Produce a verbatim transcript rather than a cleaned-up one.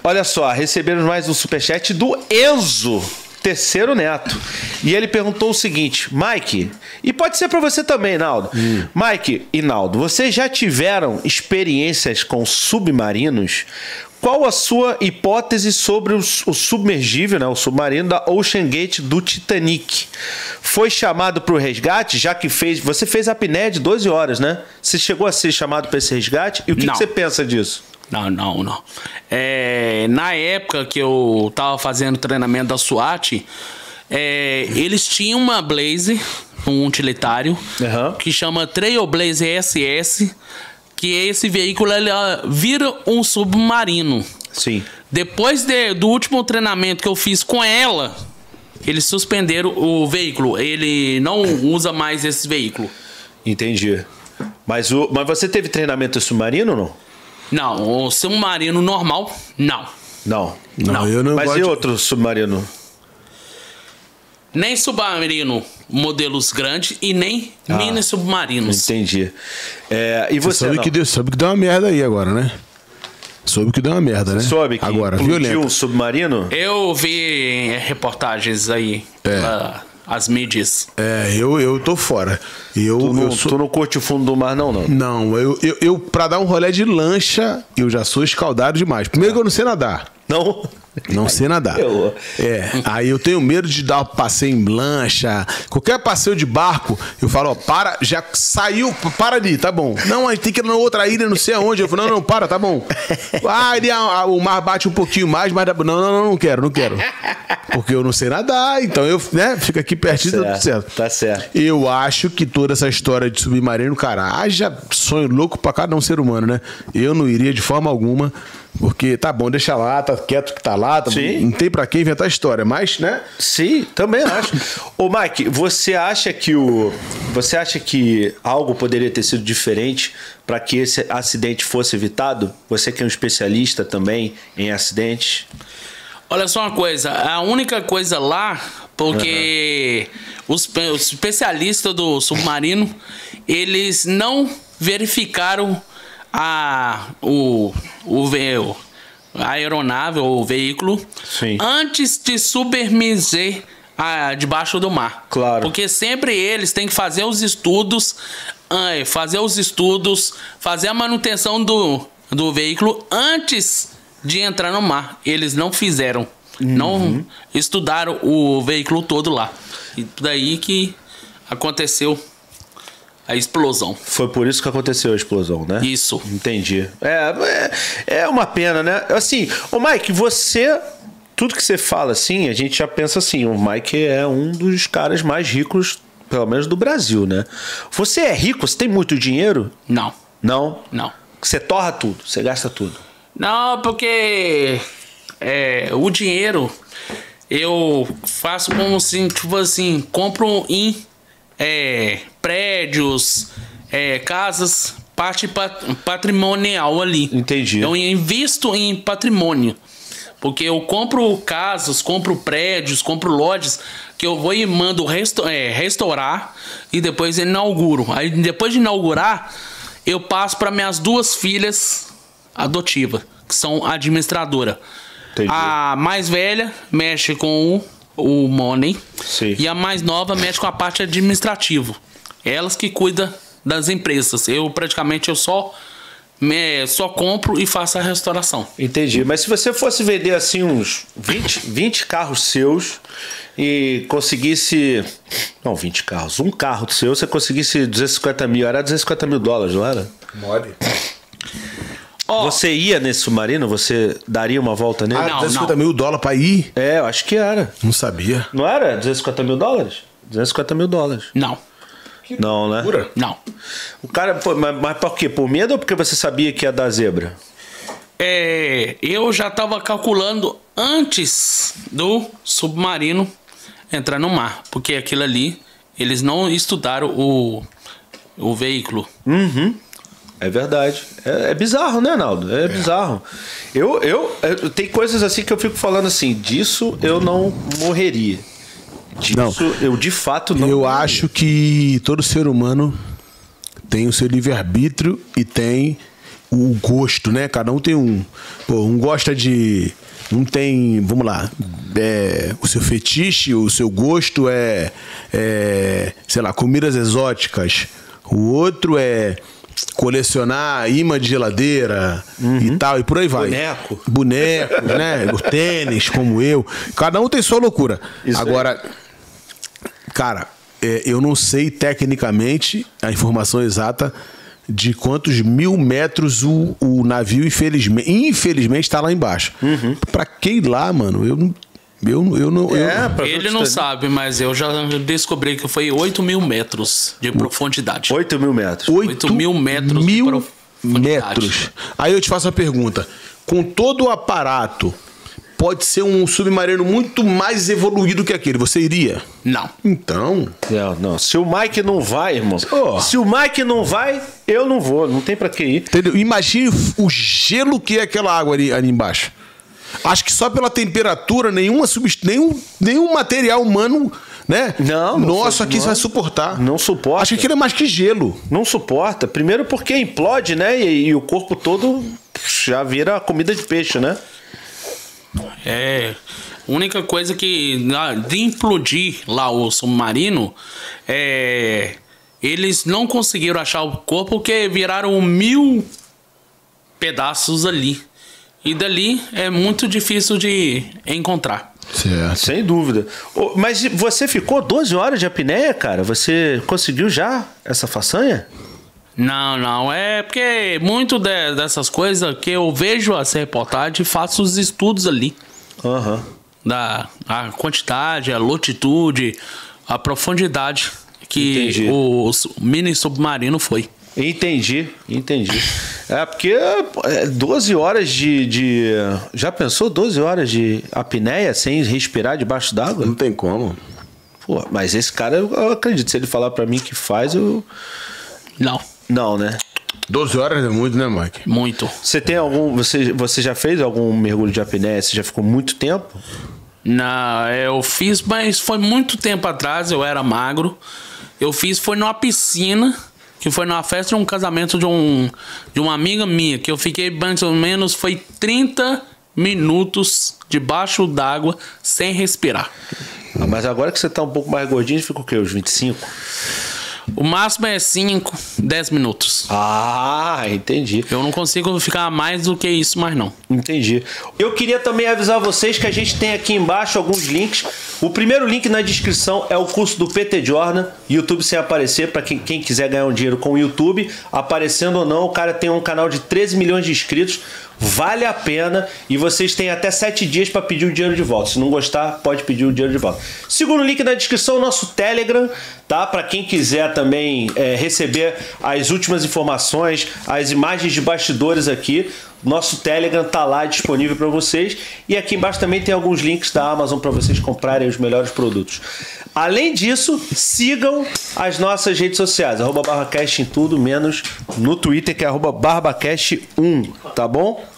Olha só, recebemos mais um superchat do Enzo, terceiro neto. E ele perguntou o seguinte, Mike, e pode ser para você também, Naldo. Hum. Mike e Naldo, vocês já tiveram experiências com submarinos? Qual a sua hipótese sobre o, o submergível, né, o submarino da Ocean Gate do Titanic? Foi chamado para o resgate, já que fez... Você fez a apneia de doze horas, né? Você chegou a ser chamado para esse resgate? E o que, que você pensa disso? Não, não, não. É, na época que eu tava fazendo treinamento da SWAT, é, eles tinham uma Blazer, um utilitário, uhum. que chama Trailblazer S S, que esse veículo ele vira um submarino. Sim. Depois de, do último treinamento que eu fiz com ela, eles suspenderam o veículo. Ele não usa mais esse veículo. Entendi. Mas, o, mas você teve treinamento submarino ou não? Não, o submarino normal, não. Não. Não, não. Eu não Mas gosto... e outro submarino? Nem submarino modelos grandes e nem ah, mini submarinos. Entendi. É, e você, você soube, que deu, soube que deu uma merda aí agora, né? Soube que deu uma merda, né? Soube que agora, explodiu um submarino? Eu vi reportagens aí, é. pela, as mídias. É, eu, eu tô fora. Eu, tu, não, eu sou... tu não curte o fundo do mar, não, não? Não, eu, eu, eu pra dar um rolê de lancha, eu já sou escaldado demais. Primeiro que eu não sei nadar. Não? Não sei nadar. Eu... É, aí eu tenho medo de dar um passeio em lancha. Qualquer passeio de barco, eu falo, ó, para, já saiu, para ali, tá bom. Não, a gente tem que ir na outra ilha, não sei aonde. Eu falo, não, não, para, tá bom. Ah, ali, a, a, o mar bate um pouquinho mais, mas não, não, não, não quero, não quero. Porque eu não sei nadar, então eu, né, fico aqui pertinho, tá tudo certo. Tá certo. Eu acho que toda essa história de submarino, cara, haja sonho louco pra cada um ser humano, né? Eu não iria de forma alguma. Porque tá bom, deixa lá, tá quieto que tá lá, tá bom, não tem pra quem inventar história, mas, né? Sim, também acho. Ô, Mike, você acha que o. Você acha que algo poderia ter sido diferente para que esse acidente fosse evitado? Você que é um especialista também em acidentes. Olha só uma coisa, a única coisa lá, porque uhum. os, os especialistas do submarino, eles não verificaram a, o, o, a aeronave ou o veículo Sim. antes de submergir a, debaixo do mar. Claro. Porque sempre eles têm que fazer os estudos, fazer os estudos, fazer a manutenção do, do veículo antes de entrar no mar. Eles não fizeram, uhum. não estudaram o veículo todo lá. E daí que aconteceu a explosão. Foi por isso que aconteceu a explosão, né? Isso. Entendi. É, é, é uma pena, né? Assim, ô Mike, você... Tudo que você fala assim, a gente já pensa assim, o Mike é um dos caras mais ricos, pelo menos do Brasil, né? Você é rico? Você tem muito dinheiro? Não. Não? Não. Você torra tudo, você gasta tudo. Não, porque é, o dinheiro eu faço como assim, tipo assim, compro em... É, prédios, é, casas, parte patrimonial ali. Entendi. Eu invisto em patrimônio. Porque eu compro casas, compro prédios, compro lojas que eu vou e mando resto é, restaurar e depois inauguro. Aí depois de inaugurar, eu passo para minhas duas filhas adotivas, que são administradoras. Entendi. A mais velha mexe com o o money. Sim. E a mais nova mexe com a parte administrativa. Elas que cuidam das empresas. Eu praticamente eu só me, só compro e faço a restauração. Entendi. Mas se você fosse vender assim uns vinte, vinte carros seus e conseguisse... Não, vinte carros. Um carro seu, você conseguisse duzentos e cinquenta mil. Era duzentos e cinquenta mil dólares, não era? Mole. Oh. Você ia nesse submarino? Você daria uma volta nele? Ah, duzentos e cinquenta mil dólares pra ir? É, eu acho que era. Não sabia. Não era? duzentos e cinquenta mil dólares? duzentos e cinquenta mil dólares. Não. Que não, né? Pura? Não. O cara, pô, mas, mas por quê? Por medo ou porque você sabia que ia dar zebra? É, eu já tava calculando antes do submarino entrar no mar. Porque aquilo ali, eles não estudaram o, o veículo. Uhum. É verdade. É, é bizarro, né, Naldo? É, é. bizarro. Eu, eu, eu... Tem coisas assim que eu fico falando assim, disso eu não morreria. Disso não. eu de fato não Eu morreria. acho que todo ser humano tem o seu livre-arbítrio e tem... o gosto, né? Cada um tem um... Pô, um gosta de... Um tem, vamos lá, é, o seu fetiche, o seu gosto é, é, sei lá, comidas exóticas. O outro é colecionar imã de geladeira uhum. e tal, e por aí vai. Boneco. Bonecos, né? O tênis, como eu. Cada um tem sua loucura. Isso Agora, aí. cara, é, eu não sei tecnicamente a informação exata de quantos mil metros o, o navio, infelizmente, infelizmente, tá lá embaixo. Uhum. Pra que ir lá, mano? Eu não. Eu, eu não é, eu... Ele não sabe, mas eu já descobri que foi oito mil metros de profundidade. oito mil metros. oito mil metros mil de profundidade. Metros. Aí eu te faço a pergunta: com todo o aparato, pode ser um submarino muito mais evoluído que aquele. Você iria? Não. Então... Não, não. Se o Mike não vai, irmão... Oh. Se o Mike não vai, eu não vou. Não tem pra que ir. Entendeu? Imagine o gelo que é aquela água ali, ali embaixo. Acho que só pela temperatura, nenhuma subst... nenhum, nenhum material humano... Né? Não, não Nossa, aqui não, vai suportar. Não suporta. Acho que aquilo é mais que gelo. Não suporta. Primeiro porque implode, né? E, e o corpo todo já vira comida de peixe, né? É, a única coisa que de implodir lá o submarino é eles não conseguiram achar o corpo porque viraram mil pedaços ali e dali é muito difícil de encontrar. Certo. Sem dúvida. Mas você ficou doze horas de apneia, cara? Você conseguiu já essa façanha? Não, não. É porque muito de, dessas coisas que eu vejo essa reportagem e faço os estudos ali. Uhum. Da a quantidade, a latitude, a profundidade que Entendi. o, o mini submarino foi. Entendi, entendi. É porque doze horas de, de... Já pensou doze horas de apneia sem respirar debaixo d'água? Não tem como. Pô, mas esse cara, eu acredito. Se ele falar pra mim que faz, eu... Não. Não, né? doze horas é muito, né, Mike? Muito. Você tem algum... Você, você já fez algum mergulho de apneia? Você já ficou muito tempo? Não, eu fiz, mas foi muito tempo atrás. Eu era magro. Eu fiz, foi numa piscina, que foi numa festa de um casamento de, um, de uma amiga minha, que eu fiquei mais ou menos, foi trinta minutos debaixo d'água sem respirar. Ah, mas agora que você tá um pouco mais gordinho, fica o quê? Os vinte e cinco? O máximo é cinco, dez minutos. Ah, entendi. Eu não consigo ficar mais do que isso, mais não. Entendi. Eu queria também avisar vocês que a gente tem aqui embaixo alguns links. O primeiro link na descrição é o curso do P T Jordan, YouTube sem aparecer, para quem, quem quiser ganhar um dinheiro com o YouTube. Aparecendo ou não, o cara tem um canal de treze milhões de inscritos. Vale a pena e vocês têm até sete dias para pedir o dinheiro de volta. Se não gostar, pode pedir o dinheiro de volta. Segundo link na descrição, o nosso Telegram, tá? Para quem quiser também é, receber as últimas informações, as imagens de bastidores aqui. Nosso Telegram tá lá disponível para vocês. E aqui embaixo também tem alguns links da Amazon para vocês comprarem os melhores produtos. Além disso, sigam as nossas redes sociais, arroba BarbaCast em tudo, menos no Twitter, que é arroba BarbaCast um, tá bom?